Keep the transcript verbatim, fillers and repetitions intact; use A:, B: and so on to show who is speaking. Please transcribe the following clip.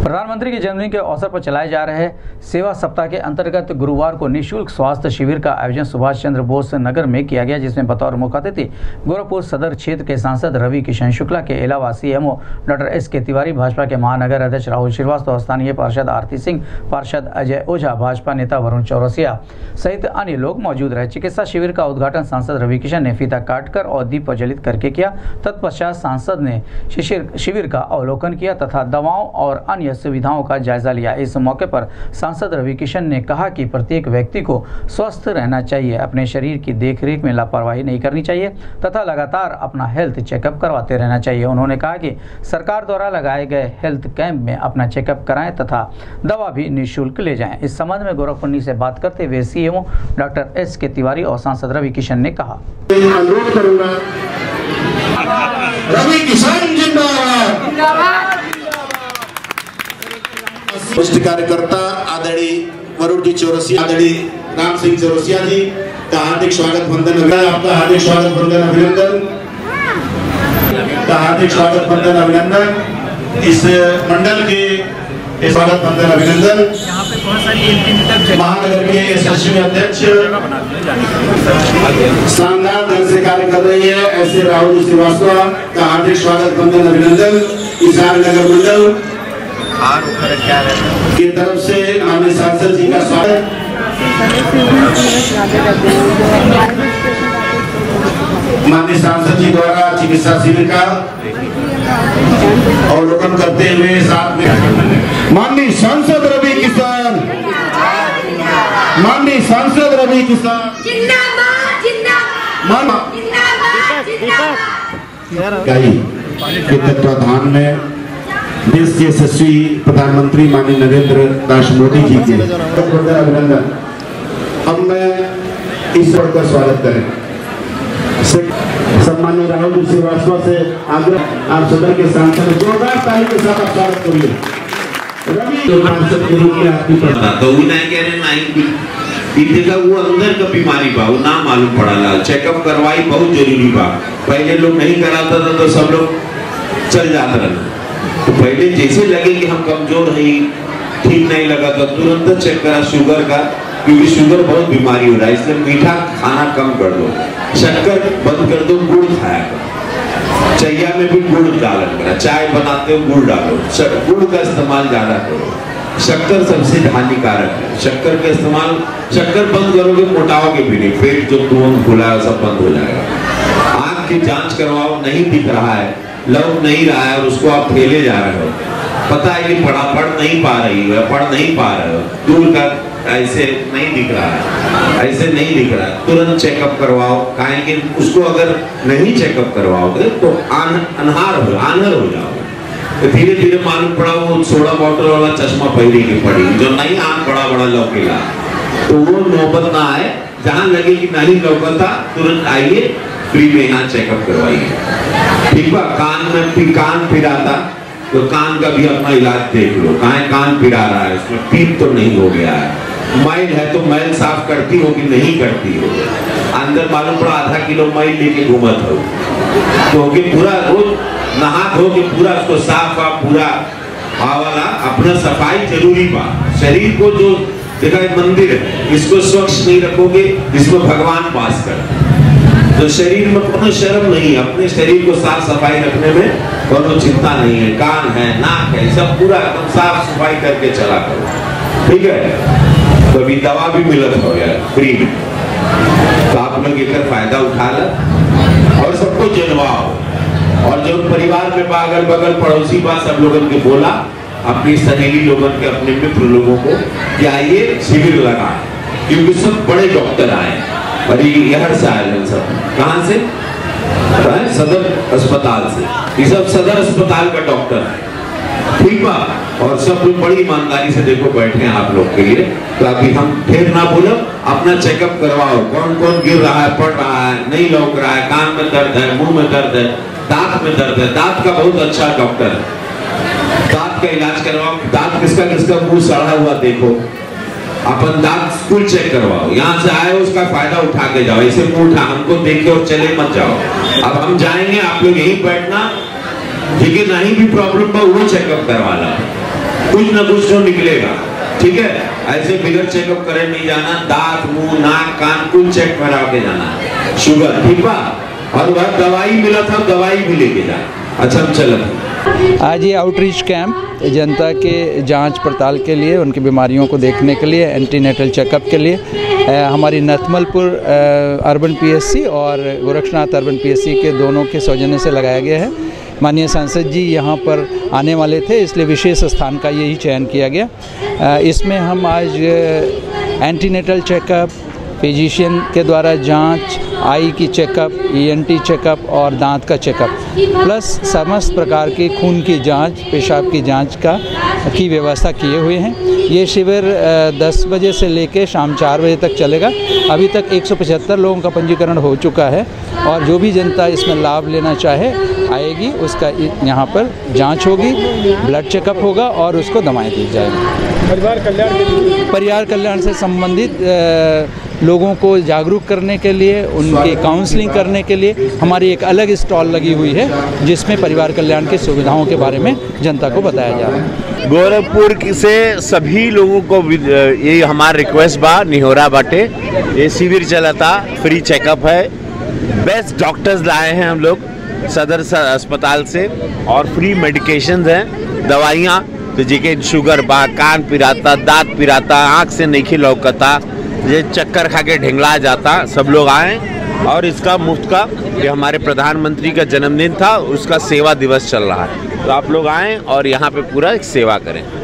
A: प्रधानमंत्री के जन्मदिन के अवसर पर चलाए जा रहे सेवा सप्ताह के अंतर्गत गुरुवार को निःशुल्क स्वास्थ्य शिविर का आयोजन सुभाष चंद्र बोस नगर में किया गया, जिसमें बतौर मुख्य अतिथि गोरखपुर सदर क्षेत्र के सांसद रवि किशन शुक्ला के अलावा सीएमओ डॉक्टर एस के तिवारी, भाजपा के महानगर अध्यक्ष राहुल श्रीवास्तव, स्थानीय पार्षद आरती सिंह, पार्षद अजय ओझा, भाजपा नेता वरुण चौरसिया सहित अन्य लोग मौजूद रहे। चिकित्सा शिविर का उद्घाटन सांसद रवि किशन ने फीता काटकर और दीप प्रज्वलित करके किया। तत्पश्चात सांसद ने शिविर का अवलोकन किया तथा दवाओं और अन्य सुविधाओं का जायजा लिया। इस मौके पर सांसद रवि किशन ने कहा कि प्रत्येक व्यक्ति को स्वस्थ रहना चाहिए, अपने शरीर की देखरेख में लापरवाही नहीं करनी चाहिए तथा लगातार अपना हेल्थ चेकअप करवाते रहना चाहिए। उन्होंने कहा कि सरकार द्वारा लगाए गए हेल्थ कैंप में अपना चेकअप कराएं तथा दवा भी निःशुल्क ले जाएं। इस संबंध में गोरखपुर से बात करते हुए सीएमओ डॉक्टर एस के तिवारी और सांसद रवि किशन ने कहा,
B: अनुरोध करूंगा, रवि किशन जिंदाबाद। वरिष्ठ कार्यकर्ता आदरणीय वरुण जी चौरसिया, आदरणीय राम सिंह चौरसिया जी का हार्दिक स्वागत वंदन, आपका हार्दिक स्वागत वंदन अभिनंदन का हार्दिक स्वागत वंदन अभिनंदन इस मंडल के स्वागत वंदन अभिनंदन। महानगर के यशस्वी अध्यक्ष शानदार ढंग से कार्य कर रही है ऐसे राहुल श्रीवास्तव का हार्दिक स्वागत वंदन अभिनंदन। ईशान नगर मंडल की तरफ से माननीय सांसद जी का स्वागत। माननीय सांसद जी द्वारा चिकित्सा शिविर का अवलोकन करते हुए साथ में माननीय सांसद रवि किशन, माननीय सांसद रवि किशन के तत्वाधान में देश के यशस्वी प्रधानमंत्री माननीय नरेंद्र दास मोदी जी के अभिनंदन। अब मैं इस वर्ग का स्वागत करें सम्माननीय राहुल श्रीवास्तव से आग्रह, आप सदन के सांसद जोरदार ताली के साथ आप स्वागत करिए। रवि सांसद के रूप में आपकी
C: तो नहीं कह रहे नहीं देखा वो अंदर का बीमारी बा वो ना मालूम पड़ा, चेकअप करवाई बहुत जरूरी बा। पहले लोग नहीं कराता था तो सब लोग चल जाते रहे, तो पहले जैसे लगे कि हम कमजोर हैं, ठीक नहीं लगा तो तुरंत चेक करा शुगर का, क्योंकि शुगर बहुत बीमारी हो रहा है, इसलिए मीठा खाना कम कर दो, शक्कर बंद कर दो, गुड़ खाया करो, चैया में भी गुड़ डाला करा, चाय बनाते हो गुड़ डालो, गुड़ का इस्तेमाल ज्यादा करो। शक्कर सबसे हानिकारक है, शक्कर का इस्तेमाल शक्कर बंद करोगे मोटाओगे भी नहीं, पेट जो तुरंत खुला है सब बंद हो जाएगा। आँख की जांच करवाओ, नहीं दिख रहा है, लव नहीं रहा है और उसको आप ठेले जा रहे हो, पता है कि पढ़ा पढ़ नहीं पा रही हो, पढ़ नहीं पा रहे हो, दूर का ऐसे नहीं दिख रहा है, ऐसे नहीं दिख रहा है, तुरंत चेकअप करवाओ। कहेंगे उसको अगर नहीं चेकअप करवाओगे तो अनहार हो आनहर हो जाओगे। तो धीरे धीरे मालूम पड़ा वो सोडा बॉटल वाला चश्मा पहले की पड़ी जो नहीं आन बड़ा बड़ा लौकेला, तो वो नौबत ना आए, जहाँ लगे कि नहीं लौकता तुरंत आइए, फ्री में यहाँ चेकअप करवाइए, ठीक बा। कान में कान फिराता तो कान का भी अपना इलाज देख लो, कहाँ कान फिरा रहा है, उसमें पीप तो नहीं हो गया है, मैल है तो मैल साफ करती हो कि नहीं करती हो, अंदर मालूम पड़ा आधा किलो मैल लेके घूमत हो, तो कि पूरा रोज नहा धो के पूरा उसको साफ आ पूरा वाला अपना सफाई जरूरी बा। शरीर को जो देखा मंदिर है, इसको स्वच्छ नहीं रखोगे इसमें भगवान वास कर, तो शरीर में कोनो शर्म नहीं, अपने शरीर को साफ सफाई रखने में कोनो चिंता नहीं है। कान है, नाक है, सब पूरा एकदम साफ सफाई करके चला करो, ठीक है। तो अभी दवा भी मिलत हो गया फ्री में, तो आप लोग एक फायदा उठा लो और सबको जनवाओ, और जो परिवार में अगल बगल पड़ोसी बा सब लोगों के बोला, अपनी सहेली लोगों के, अपने मित्र लोगों को कि आइए शिविर लगाएं, क्योंकि सब बड़े डॉक्टर आए और ये हर से आए हैं सब, कहाँ से? सदर अस्पताल से, ये सब सदर अस्पताल का डॉक्टर है, ठीक बा। और सब लोग बड़ी ईमानदारी से देखो बैठे हैं आप लोग के लिए, तो अभी हम फिर ना बोलो, अपना चेकअप करवाओ, कौन कौन गिर रहा है, पड़ रहा है, नहीं लौक रहा है, कान में दर्द है, मुंह में दर्द है, दांत में दर्द है, दांत का बहुत अच्छा डॉक्टर है, दांत का इलाज करवाओ। दांत किसका किसका मुंह सड़ा हुआ देखो, अपन दांत स्कूल चेक करवाओ, यहाँ से आए उसका फायदा उठा के जाओ, ऐसे मुंह उठा हमको देख के और चले मत जाओ। अब हम जाएंगे, आप लोग यहीं बैठना, ठीक है, नहीं भी प्रॉब्लम हो वो चेकअप करवाना, कुछ ना कुछ तो निकलेगा, ठीक है। ऐसे बिगड़ चेकअप करे नहीं जाना, दांत मुंह नाक कान कुछ चेक करा के जाना, शुगर ठीक बा, और वह दवाई मिला था दवाई भी लेके जा। अच्छा हम चल।
D: आज ये आउटरीच कैंप जनता के जांच पड़ताल के लिए, उनकी बीमारियों को देखने के लिए, एंटीनेटल चेकअप के लिए हमारी नथमलपुर अर्बन पीएससी और गोरक्षनाथ अर्बन पीएससी के दोनों के सौजन्य से लगाया गया है। माननीय सांसद जी यहाँ पर आने वाले थे, इसलिए विशेष स्थान का यही चयन किया गया। इसमें हम आज एंटीनेटल चेकअप, फिजिशियन के द्वारा जांच, आई की चेकअप, ईएनटी चेकअप और दांत का चेकअप, प्लस समस्त प्रकार की खून की जांच, पेशाब की जांच का की व्यवस्था किए हुए हैं। ये शिविर दस बजे से लेकर शाम चार बजे तक चलेगा। अभी तक एक सौ पचहत्तर लोगों का पंजीकरण हो चुका है और जो भी जनता इसमें लाभ लेना चाहे आएगी, उसका यहाँ पर जांच होगी, ब्लड चेकअप होगा और उसको दवाएं दी जाएगी। परिवार कल्याण परिवार कल्याण से संबंधित लोगों को जागरूक करने के लिए, उनकी काउंसलिंग करने के लिए हमारी एक अलग स्टॉल लगी हुई है, जिसमें परिवार कल्याण की सुविधाओं के बारे में जनता को बताया जा रहा है।
E: गोरखपुर से सभी लोगों को ये हमारा रिक्वेस्ट बा, निहोरा बाटे, ये शिविर चला था, फ्री चेकअप है, बेस्ट डॉक्टर्स लाए हैं हम लोग सदर अस्पताल से और फ्री मेडिकेशंस हैं, दवाइयाँ तो जेके शुगर बा, कान पिराता, दांत पिराता, आँख से नहीं लौकता, ये चक्कर खा के ढिंगला जाता, सब लोग आए। और इसका मुफ्त का, ये हमारे प्रधानमंत्री का जन्मदिन था, उसका सेवा दिवस चल रहा है, तो आप लोग आएँ और यहाँ पे पूरा सेवा करें।